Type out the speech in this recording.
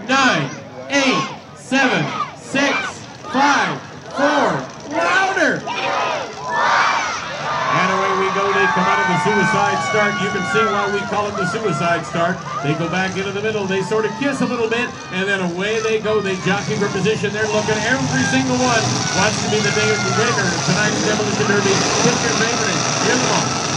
9, 8, 7, 6, 5, 4, louder! And away we go. They come out of the suicide start. You can see why we call it the suicide start. They go back into the middle. They sort of kiss a little bit, and then away they go. They jockey for position. They're looking. Every single one wants to be the day of the winner of tonight's Demolition Derby. Pick your favorite. Here's them all.